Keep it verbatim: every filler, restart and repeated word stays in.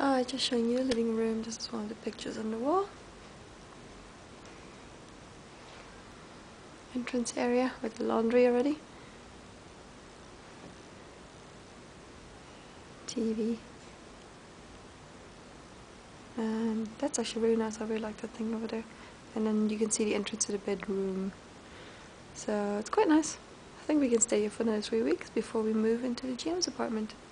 Ah, just showing you the living room. This is one of the pictures on the wall. Entrance area with the laundry already. T V. And that's actually really nice. I really like that thing over there. And then you can see the entrance to the bedroom. So it's quite nice. I think we can stay here for another three weeks before we move into the G M's apartment.